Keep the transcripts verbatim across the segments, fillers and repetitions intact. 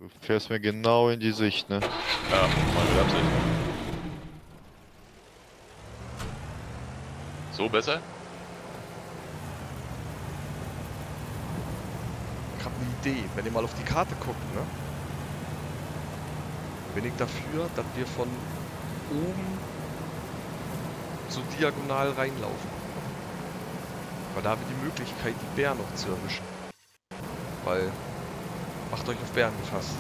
Du fährst mir genau in die Sicht, ne? Ja, meine Absicht. So besser? Ich habe eine Idee, wenn ihr mal auf die Karte guckt, ne? Bin ich dafür, dass wir von oben so diagonal reinlaufen. Weil da haben wir die Möglichkeit, die Bären noch zu erwischen. Weil, macht euch auf Bären gefasst.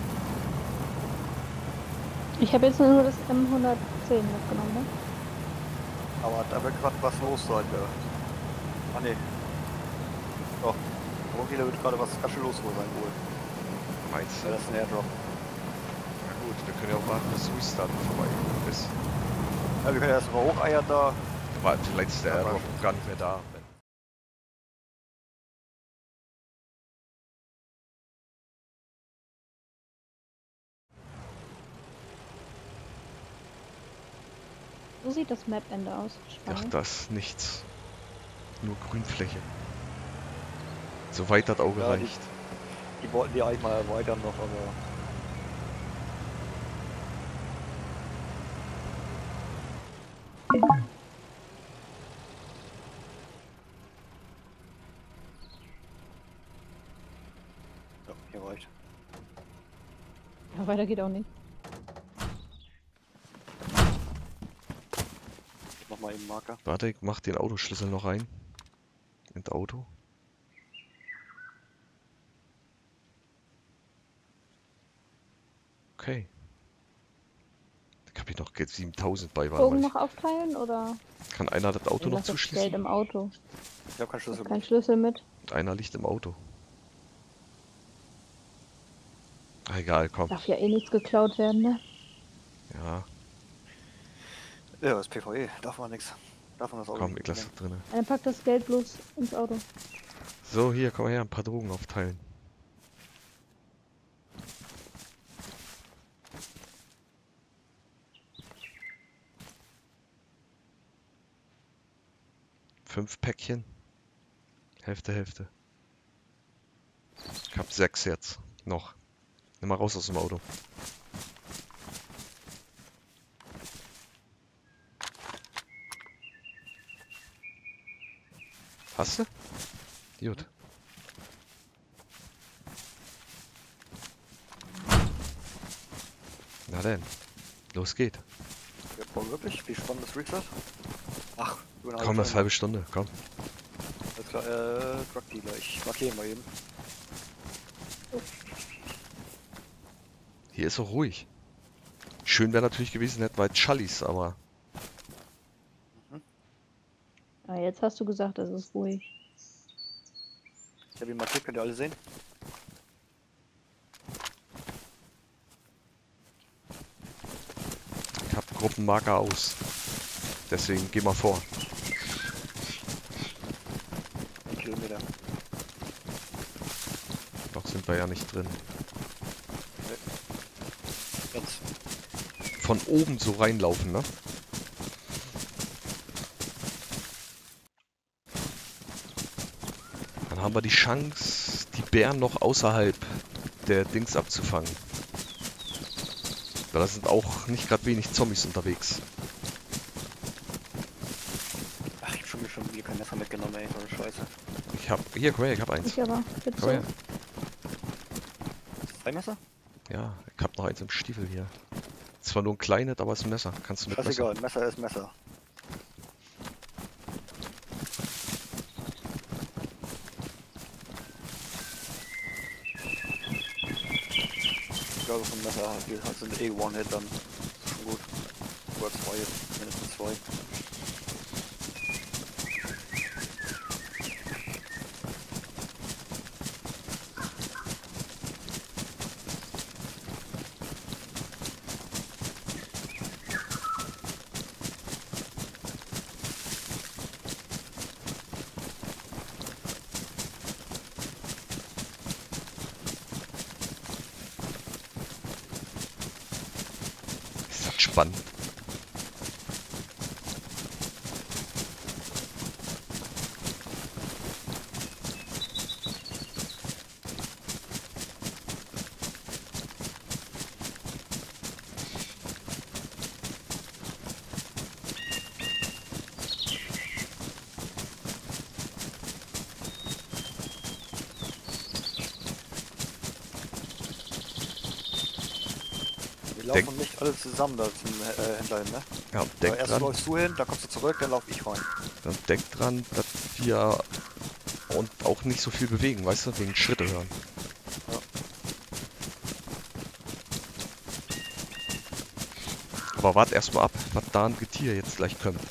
Ich habe jetzt nur das M hundertzehn mitgenommen, ne? Aber da wird gerade was los sein, ja. Ah ne. Doch. Irgendwie da wird gerade was ganz schön los wohl sein wohl. Meinst du? Ja, das ist ein Airdrop. Na gut, wir können ja auch warten, bis Restarten vorbei ist. Ja, wir können erst mal hocheiern da. Aber vielleicht ist der Ja, Airdrop aber- gar nicht mehr da. So sieht das Map-Ende aus. Ach, Spannend. das nichts. Nur Grünfläche. Soweit das Auge Ja, die- reicht. Die wollten die eigentlich mal erweitern noch, aber. Ja, hier reicht. Ja, weiter geht auch nicht. Ich mach mal eben einen Marker. Warte, ich mach den Autoschlüssel noch rein. Ins Auto. Okay. Da habe ich noch Geld siebentausend bei. Warte Bogen mal, noch aufteilen oder? ich- Kann einer das Auto Ihr noch lasst das Geld zuschließen? im Auto. Ich hab keinen Ich Schlüssel hab keinen mit. Schlüssel mit. Und einer liegt im Auto. Ach, egal, komm. Darf ja eh nichts geklaut werden, ne? Ja, Ja, das ist P V E, darf man nichts. Darf man das Auto komm, nicht ich lasse mitnehmen. das drinne. Dann packt das Geld bloß ins Auto. So, hier, komm mal her, ein paar Drogen aufteilen. Fünf Päckchen. Hälfte, Hälfte. Ich hab sechs jetzt. Noch. Nimm mal raus aus dem Auto. Hast du? Gut. Na denn. Los geht. Ja, boah, wirklich? Wie spannend ist Restart? Ach, über eine Komm, das Stunde. halbe Stunde. Komm. Alles klar, äh, Drug Dealer. Ich markiere mal eben. Hier ist auch ruhig. Schön wäre natürlich gewesen, hätten wir Challis, aber Ah, jetzt hast du gesagt, es ist ruhig. Ich habe ihn markiert, könnt ihr alle sehen? ich hab Gruppenmarker aus. Deswegen geh mal vor. Ein Kilometer. Noch sind wir ja nicht drin. Ganz. Von oben so reinlaufen, ne? Dann haben wir die Chance, die Bären noch außerhalb der Dings abzufangen. Weil da sind auch nicht gerade wenig Zombies unterwegs. Ach, ich hab schon, schon wieder kein Messer mitgenommen, ey, so eine Scheiße. Ich hab. Hier, komm her, ich hab eins. Ich aber. Komm Bitte. her. Zwei Messer? Ja, ich hab noch eins im Stiefel hier. Zwar nur ein kleines, aber es ist ein Messer. Kannst du mit Messer. Scheißegal, Messer ist Messer. Ich glaube, vom Messer geht halt sind eh One-Hit dann. Ist schon gut. Oder zwei, mindestens zwei. Ist das spannend. Denk- laufen nicht alle zusammen da zum äh, Händler hin, ne? Ja, und Weil denk erst dran, läufst du hin, dann kommst du zurück, dann lauf ich rein. dann denk dran, dass wir und auch nicht so viel bewegen, weißt du, wegen Schritte hören. Ja. Aber wart erstmal ab, was da ein Getier jetzt gleich kommt.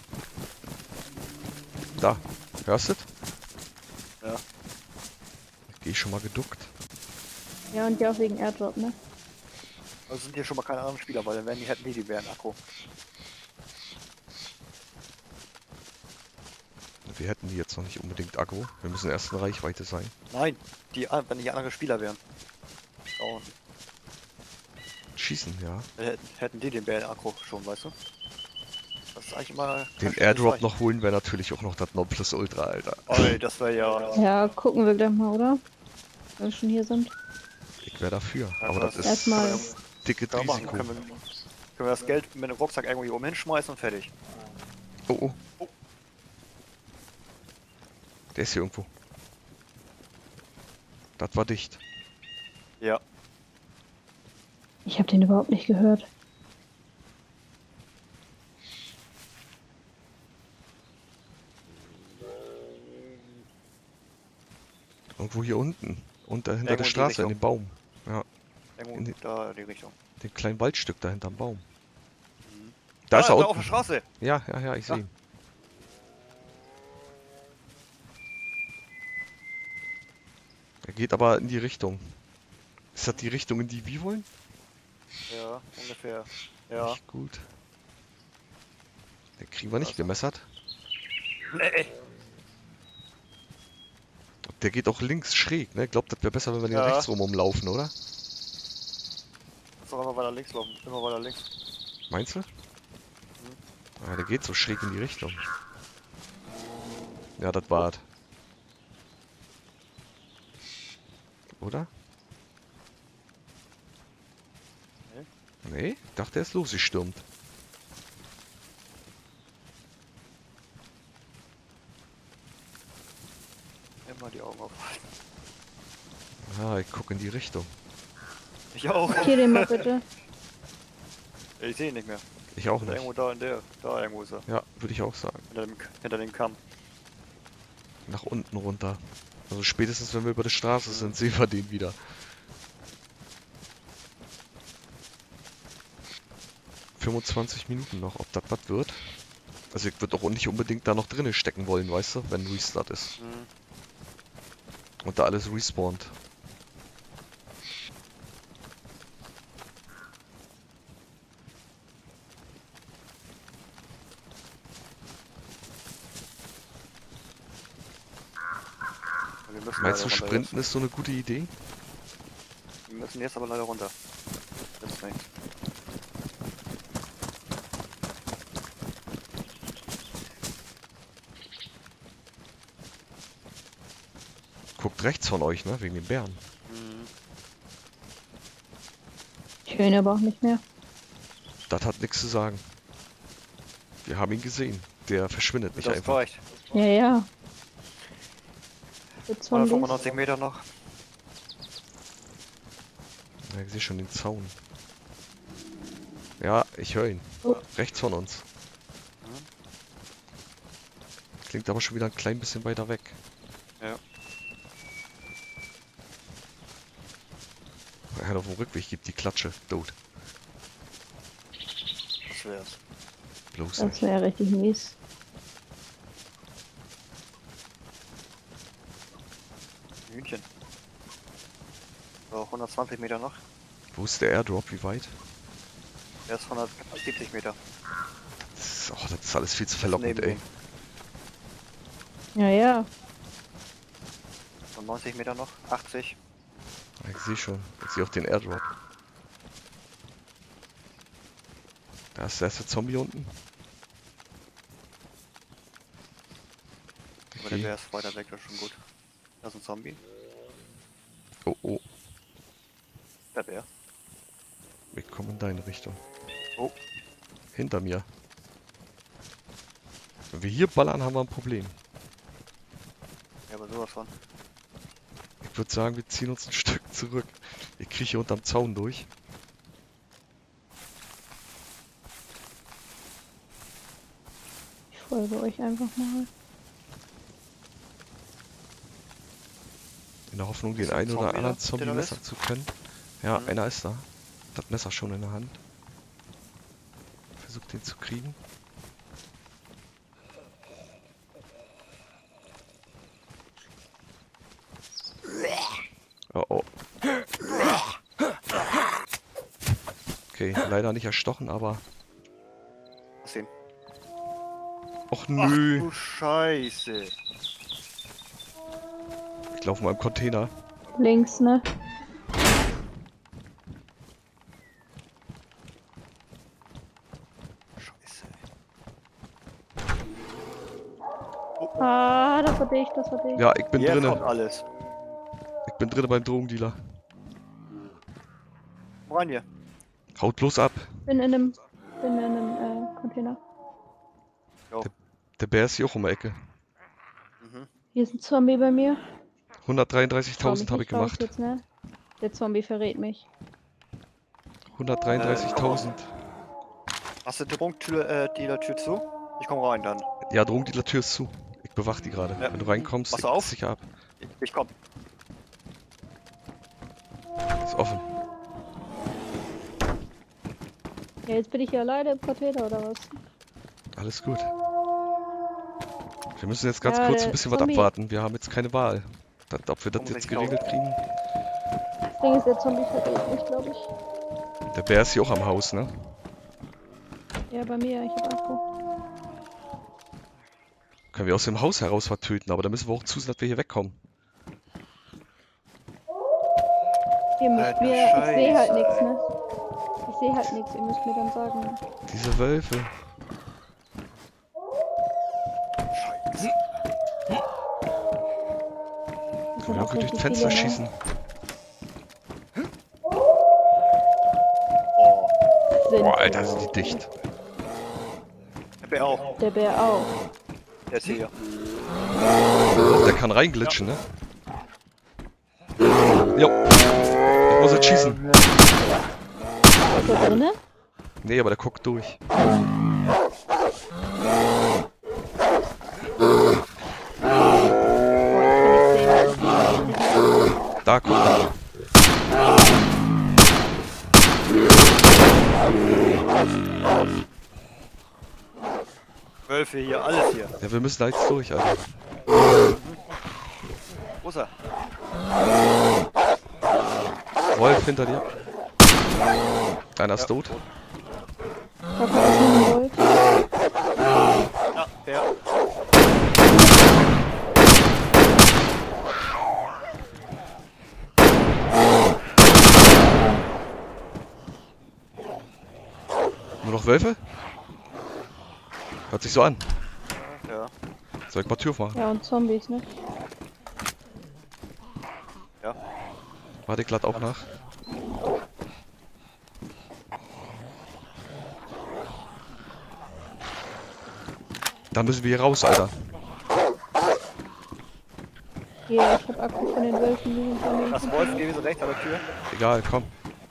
Da, hörst du? Ja. Geh ich schon mal geduckt. Ja, und ja auch wegen Airdrop, ne? Also sind hier schon mal keine anderen Spieler, weil dann wären die, hätten die die Bären Akku. Wir hätten die jetzt noch nicht unbedingt Akku. Wir müssen erst in Reichweite sein. Nein, die, an- wenn die andere Spieler wären. Oh, Schießen, ja. dann hätten, hätten die den Bären Akku schon, weißt du? Das ist eigentlich immer... kein Den schlechtes Airdrop Zeichen. noch holen wäre natürlich auch noch das Nonplusultra, Alter. Oi, das wäre ja... Ja, gucken wir gleich mal, oder? Wenn wir schon hier sind. Ich wäre dafür. Ja, Aber das ist Erstmal- dickes Können wir machen. Risiko. Können wir, können wir das Geld mit dem Rucksack irgendwo hier oben hinschmeißen und fertig. Oh, oh. Der ist hier irgendwo. Das war dicht. Ja. Ich habe den überhaupt nicht gehört. Irgendwo hier unten. Unter hinter Irgendwo in der die Straße, in Richtung. dem Baum. Ja, Irgendwo In die- da in die Richtung. den kleinen Waldstück da hinterm Baum. Mhm. Da ist er da auf unten. der Straße. Ja, ja, ja, ich sehe Ja. ihn. Er geht aber in die Richtung. Ist das die Richtung, in die wir wollen? Ja, ungefähr. Ja. Nicht gut. Den kriegen wir nicht Also. gemessert. Nee. Der geht auch links schräg, ne? Ich glaube, das wäre besser, wenn wir den Ja. rechts rum umlaufen, oder? Lass doch immer weiter links laufen. Immer weiter links. Meinst du? Ja, der geht so schräg in die Richtung. Ja, das war es. Oder? Nee, ich dachte, er ist losgestürmt. Immer die Augen aufhalten. Ja, ich gucke in die Richtung. Ich auch. Markier den mal bitte. Ich sehe ihn nicht mehr. Ich auch nicht. Irgendwo da in der. Da irgendwo ist er. Ja, würde ich auch sagen. Hinter dem, hinter dem Kamm. Nach unten runter. Also spätestens, wenn wir über die Straße sind, sehen wir den wieder. fünfundzwanzig Minuten noch, ob das was wird. Also ich würde auch nicht unbedingt da noch drinnen stecken wollen, weißt du, wenn Restart ist. Mhm. Und da alles respawnt. Wir müssen Meinst leider du, runter Sprinten ist so eine gute Idee? jetzt. Wir müssen jetzt aber leider runter. Das ist nichts. Guckt rechts von euch, ne, wegen den Bären. Mhm. Ich höre ihn aber auch nicht mehr. Das hat nichts zu sagen. Wir haben ihn gesehen. Der verschwindet nicht Das einfach. reicht. Ja, ja. Jetzt von links. hundertfünfundneunzig Meter noch. Ja, ich sehe schon den Zaun. Ja, ich höre ihn. Oh. Rechts von uns. Mhm. Klingt aber schon wieder ein klein bisschen weiter weg. Ja. Er hat auf dem Rückweg gibt die Klatsche. Tot. Das wär's. Bloß Das nicht. wäre richtig mies. Hühnchen. So, hundertzwanzig Meter noch. Wo ist der Airdrop? Wie weit? Er ist hundertsiebzig Meter. Das ist, oh, das ist alles viel zu verlockend, Neben ey. ihm. Ja, ja. So neunzig Meter noch. achtzig. Ich sehe schon. Ich sehe auch den Airdrop. Da ist der erste Zombie unten. Aber der Okay. Bär ist weiter weg, das ist schon gut. Das ist ein Zombie. Oh, oh. Der Bär. Wir kommen in deine Richtung. Oh. Hinter mir. Wenn wir hier ballern, haben wir ein Problem. Ja, aber sowas von. Ich würde sagen, wir ziehen uns ein Stück zurück. Ich kriege hier unterm Zaun durch. verfolge euch einfach mal. In der Hoffnung, Ist den ein einen oder Zombie anderen da, Zombie der da messer ist? zu können. Ja, Mhm. einer ist da. Das Messer schon in der Hand. Versucht den zu kriegen. Oh oh. Okay, leider nicht erstochen, aber... Was denn? Och Ach nö. du Scheiße. Ich laufe mal im Container. Links, ne? Scheiße. Ah, das war dicht, das war dicht. Ja, ich bin Jetzt kommt drinne. alles. Ich bin drinne beim Drogendealer. Komm rein hier. Haut bloß ab. Bin in einem, bin in einem äh, Container. Jo. Der Bär ist hier auch um die Ecke. Mhm. Hier ist ein Zombie bei mir. Schau mich hundertdreiunddreißigtausend habe ich nicht raus gemacht. jetzt, ne? Der Zombie verrät mich. hundertdreiunddreißigtausend. Hast du die Drogendealer äh, Dealer-Tür zu? Ich komm rein dann. Ja, Drogendealer-Tür ist zu. Ich bewach die gerade. Ja. Wenn du reinkommst, Pass leg auf. dich sicher ab. Ich, ich komm. Ist offen. Ja, jetzt bin ich hier alleine im Container oder was? Alles gut. Wir müssen jetzt ganz Ja, kurz der ein bisschen was Zombie- abwarten. Wir haben jetzt keine Wahl. Das, ob wir das jetzt fünfundsechzigtausend. geregelt kriegen. Das Ding ist, der Zombie verrät mich, glaube ich. Der Bär ist hier auch am Haus, ne? Ja, bei mir, ich hab Akku. Können wir aus dem Haus heraus was töten, aber da müssen wir auch zusehen, dass wir hier wegkommen. Ihr müsst Alter, mir, ich sehe halt Scheiße, nichts, ey. ne? Ich sehe halt nichts, ihr müsst mir dann sagen. Diese Wölfe. Scheiße. Das Können sind wir auch irgendwie durch richtig die Fenster viele, ne? schießen. Oh. Sind Boah, Alter, sind die dicht. Der Bär auch. Der Bär auch. Der ist hier. Oh, der kann reinglitschen, ne? Jo. Ich muss jetzt schießen. Ist der drinne? Nee, aber der guckt durch. Boah, ich kann nichts sehen. Da guckt er. Wölfe hier, alles hier. Ja, wir müssen da jetzt durch, Alter. Wo ist er? Wolf hinter dir. Einer ist Ja. tot. Papa ist ein Wolf. Ja, Bär. Nur noch Wölfe? Hört sich so an. Ja. Soll ich mal Tür aufmachen? Ja, und Zombies, ne? Ja. Warte, ich glatt auch nach. Da müssen wir hier raus, Alter. Hier, ich hab Akku von den Wölfen, die sind bei mir. Das Wolf gewesen rechts an der Tür. Egal, komm.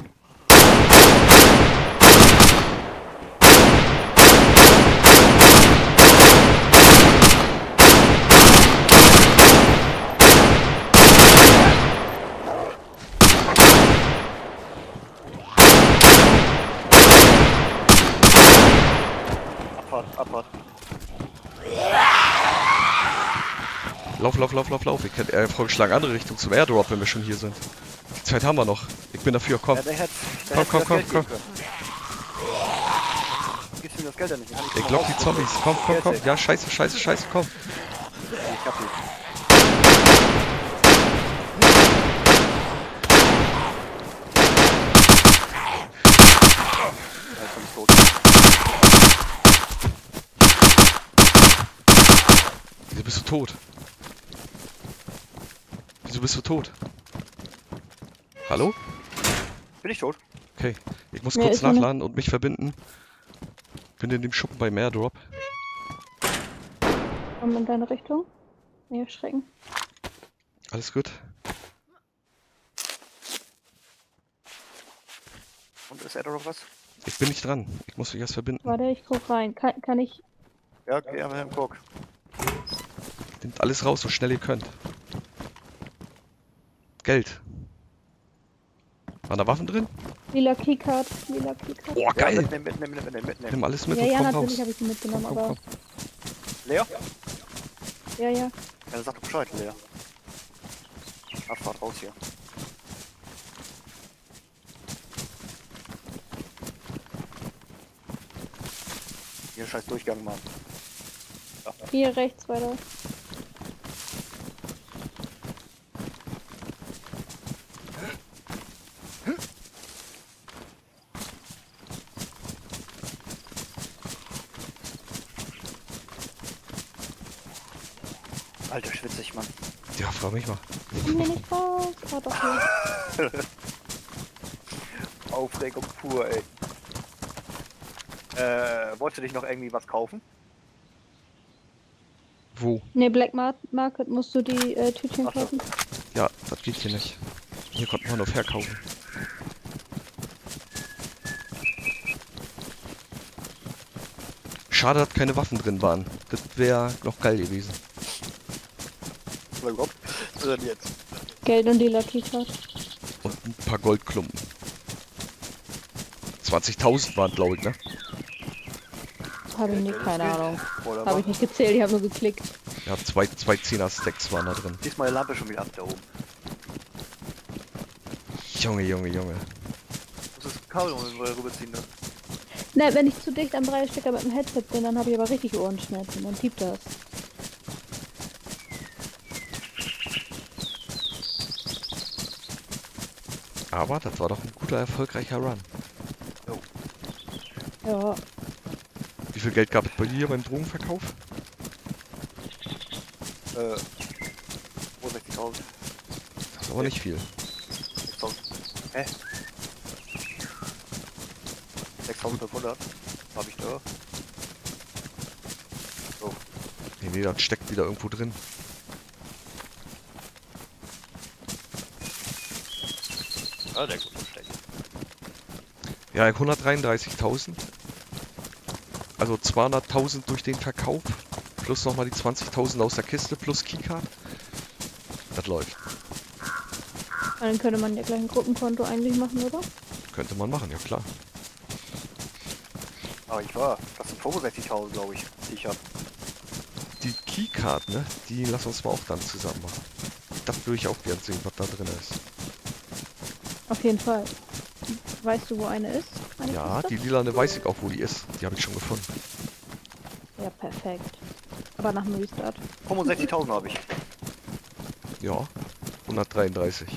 Abfahrt, Abfahrt. Lauf, lauf, lauf, lauf, lauf. Ich hätte eher vorgeschlagen, andere Richtung zum Airdrop, wenn wir schon hier sind. Die Zeit haben wir noch. Ich bin dafür, komm. Ja, der hätte, der Komm, hätte komm, das komm, Geld komm. geben können. Gibst du mir das Geld denn nicht? Kann Ich lock die Zombies. Komm, komm, komm. Ja, scheiße, scheiße, scheiße, komm. Ich hab die. Ja, ich bin tot. Wieso bist du tot? Wieso bist du tot? Hallo? Bin ich tot? Okay. Ich muss Ja, kurz ist noch nicht- nachladen und mich verbinden. Bin in dem Schuppen beim Airdrop. Komm in deine Richtung. Nee, erschrecken. Alles gut? Und ist Airdrop was? Ich bin nicht dran. Ich muss mich erst verbinden. Warte, ich guck rein. Kann, kann ich. Ja, geh einfach hin, guck. Nehmt alles raus, so schnell ihr könnt. Geld. Waren da Waffen drin? Lila Keycard, lila Keycard. Boah, Ja, geil! mitnehmen, mitnehmen, mitnehmen, mitnehmen. Nimm alles mit Ja, und ja, komm natürlich raus. habe ich die mitgenommen, Komm, aber... komm. Lea? Ja, ja. Ja, dann sag doch Bescheid, Lea. Abfahrt raus hier. Hier scheiß Durchgang, Mann. Hier rechts weiter. Alter, schwitzig, Mann. Ja, frag mich mal. Komm hier nicht raus. Ah, doch hier. Aufregung pur, ey. Äh, wolltest du dich noch irgendwie was kaufen? Wo? Ne, Black Mar Market musst du die äh, Tütchen Ach so. kaufen. Ja, das geht hier nicht. Hier konnte man nur verkaufen. Schade, dass keine Waffen drin waren. Das wäre noch geil gewesen. Oder überhaupt? Drin jetzt. Geld und lila Keycard. Und ein paar Goldklumpen. zwanzigtausend waren, glaube ich, ne? Habe ich nicht, keine Ahnung. Oder Habe ich nicht gezählt, ich habe nur geklickt. Ja, zwei, zwei Zehner-Stacks waren da drin. Diesmal die Lampe schon wieder ab da oben. Junge, Junge, Junge. Muss das Kabel rüberziehen, ne? Ne, wenn ich zu dicht am Dreierstecker mit dem Headset bin, dann habe ich aber richtig Ohrenschmerzen. Dann piept das. Aber das war doch ein guter, erfolgreicher Run. Ja, Wie viel Geld gab es bei dir beim Drogenverkauf? Äh, sechzigtausend. Das ist aber nicht viel. sechstausend. Hä? sechstausendfünfhundert habe ich da. So. Nee, nee, das steckt wieder irgendwo drin. Ah, der gut versteckt. Ja, hundertdreiunddreißigtausend. Also zweihunderttausend durch den Verkauf. Plus nochmal die zwanzigtausend aus der Kiste plus Keycard. Das läuft. dann könnte man ja gleich ein Gruppenkonto eigentlich machen, oder? Könnte man machen, ja klar. Aber ich war, das sind fünfundsechzigtausend, glaube ich, die ich habe. Die Keycard, ne? Die lass uns mal auch dann zusammen machen. Das würde ich auch gern sehen, was da drin ist. Auf jeden Fall. Weißt du, wo eine ist? Eine Ja, Kiste? die lilane weiß ich auch, wo die ist. Die habe ich schon gefunden. Ja, perfekt. Aber nach dem Restart. fünfundsechzigtausend habe ich. Ja, hundertdreiunddreißig.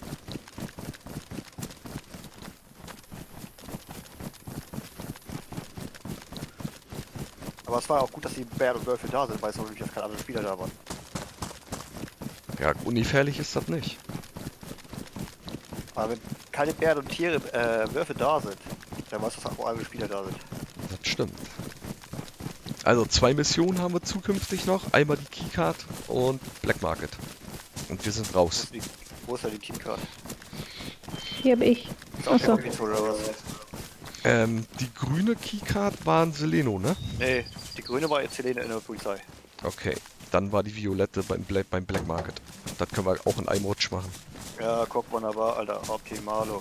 Aber es war auch gut, dass die Bär und Wölfe da sind, weil es noch nämlich keine anderen Spieler da waren. Ja, ungefährlich ist das nicht. Aber wenn keine Bären und Tiere, äh, Wölfe da sind, dann weißt du, dass auch andere Spieler da sind. Das stimmt. Also zwei Missionen haben wir zukünftig noch. Einmal die Keycard und Black Market. Und wir sind Wo raus. ist, die, wo ist da die Teamcard? Hier habe ich. Ist auch Achso. kein Offizier oder was? Ähm, die grüne Keycard war ein Seleno, ne? Nee, die grüne war jetzt Helene in der Polizei. Okay. Dann war die violette beim Black, beim Black Market. Das können wir auch in einem Rutsch machen. Ja, guck wunderbar, Alter, optimalo.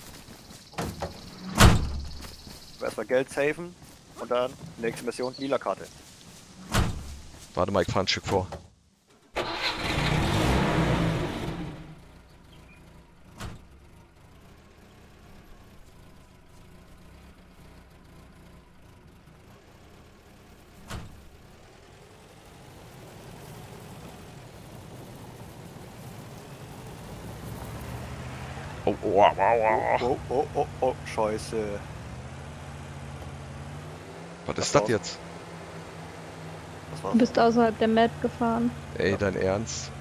Erstmal Geld safen und dann nächste Mission, lila Karte. Warte mal, ich fahr ein Stück vor. Oh, oh, wow, wow, wow. Oh, oh, oh, oh, scheiße. Was ist das jetzt? Was war's? Du bist außerhalb der Map gefahren. Ey, dein Ernst?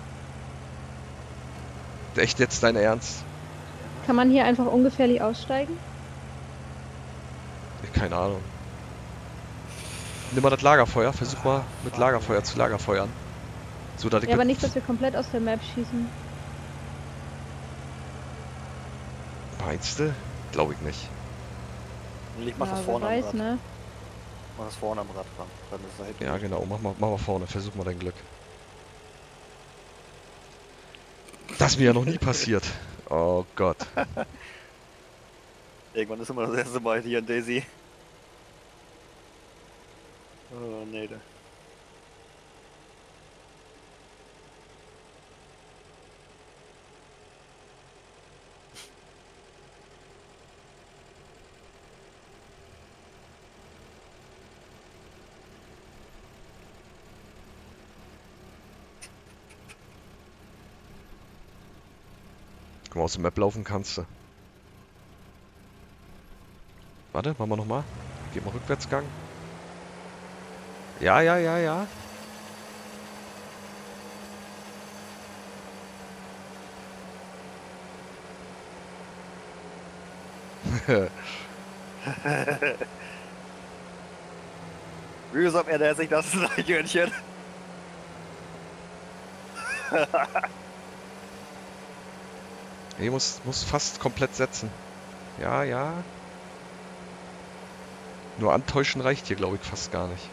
Echt jetzt dein Ernst? Kann man hier einfach ungefährlich aussteigen? Keine Ahnung. Nimm mal das Lagerfeuer, versuch mal mit Lagerfeuer zu Lagerfeuern. So, dass ich Ja, aber mit- nicht, dass wir komplett aus der Map schießen. Meinst du? Glaube ich nicht. Ich mach Ja, das wer vorne am weiß, Rad. ne? Mach das vorne am Rad ran. Dann ist er hinten. Ja, genau. Mach mal, mach mal vorne. Versuch mal dein Glück. Das ist mir ja noch nie passiert. Oh Gott. Irgendwann ist immer das erste Mal hier in Daisy. Oh, nee, da. Guck mal, aus der Map laufen kannst du. Warte, machen wir nochmal. Geht mal Rückwärtsgang. Ja, ja, ja, ja. Mühsam ernährt sich das Eichhörnchen. Nee, muss, muss fast komplett setzen. Ja, ja. Nur antäuschen reicht hier, glaube ich, fast gar nicht.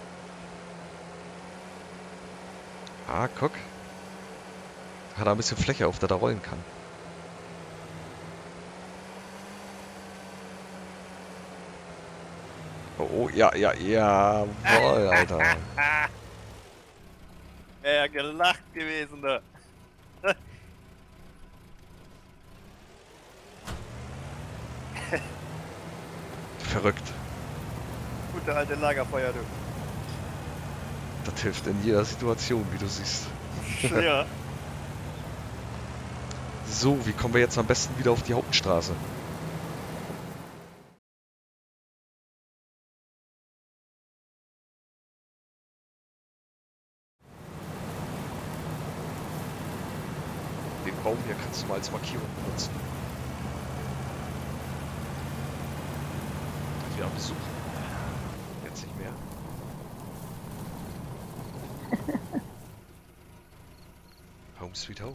Ah, guck. Hat er ein bisschen Fläche, auf der er rollen kann. Oh, oh, ja, ja, jawohl, Alter. Wäre gelacht gewesen, ne? Verrückt. Gute alte Lagerfeuer, du. Das hilft in jeder Situation, wie du siehst. Ja. So, wie kommen wir jetzt am besten wieder auf die Hauptstraße? Den Baum hier kannst du mal als Markierung benutzen. Wir haben Besuch. Jetzt nicht mehr. Home sweet home.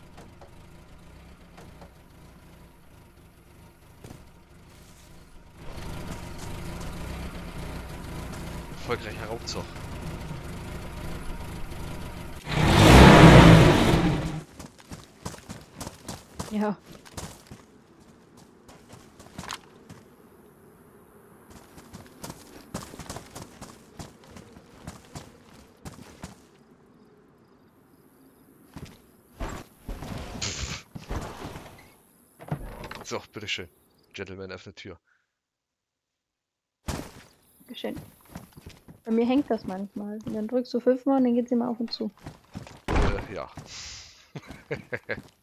Erfolgreicher Raubzug. Ja. So, bitteschön. Gentleman, öffnet Tür. Geschehen. Bei mir hängt das manchmal. Und dann drückst du fünfmal und dann geht's immer auf und zu. Äh, ja.